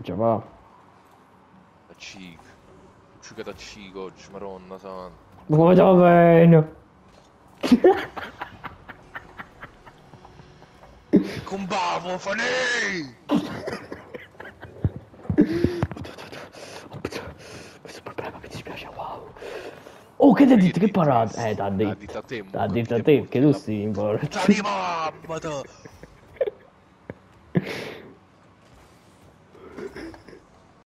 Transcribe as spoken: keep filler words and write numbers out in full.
già va. A cic. Ciuca da cic oggi, maronna santa. Ma come va bene? Con bavo, fanei! Questo problema mi dispiace, wow. Oh, che ti ha detto? Che parata? Eh, t'ha L'ha detto. detto a te, T'ha mo, detto a che te, che tu la... sei in Puttana di mamma, tu!